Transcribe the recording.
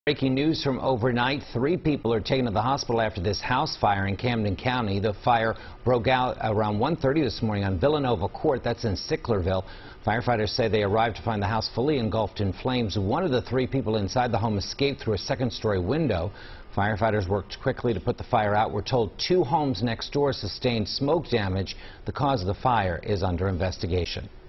Breaking news from overnight. 3 people are taken to the hospital after this house fire in Camden County. The fire broke out around 1:30 this morning on Villanova Court. That's in Sicklerville. Firefighters say they arrived to find the house fully engulfed in flames. One of the 3 people inside the home escaped through a second-story window. Firefighters worked quickly to put the fire out. We're told 2 homes next door sustained smoke damage. The cause of the fire is under investigation.